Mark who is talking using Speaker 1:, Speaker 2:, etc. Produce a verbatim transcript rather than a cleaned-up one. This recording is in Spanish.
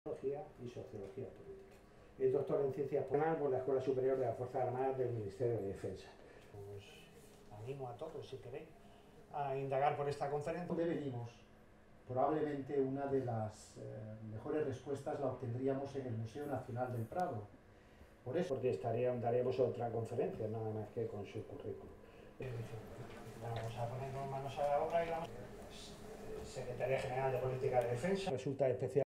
Speaker 1: y Sociología Política. Es doctor en Ciencias Penales por la Escuela Superior de las Fuerzas Armadas del Ministerio de Defensa. Os animo a todos, si queréis, a indagar por esta conferencia.
Speaker 2: ¿Dónde venimos? Probablemente una de las eh, mejores respuestas la obtendríamos en el Museo Nacional del Prado.
Speaker 1: Por eso, porque estaría, daríamos otra conferencia, nada más que con su currículum. Vamos a ponernos manos a la obra y vamos a Secretaría General de Política de Defensa. Resulta especial.